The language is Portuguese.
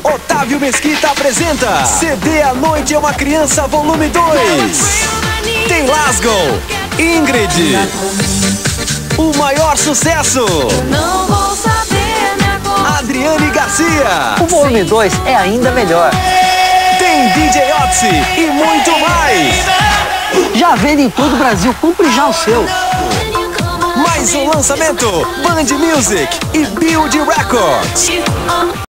Otávio Mesquita apresenta CD A Noite é uma Criança, volume 2. Tem Lasgon, Ingrid, o maior sucesso, Adriane Garcia. O volume 2 é ainda melhor. Tem DJ Otzi e muito mais. Já vende em todo o Brasil, compre já o seu. Mais um lançamento, Band Music e Build Records.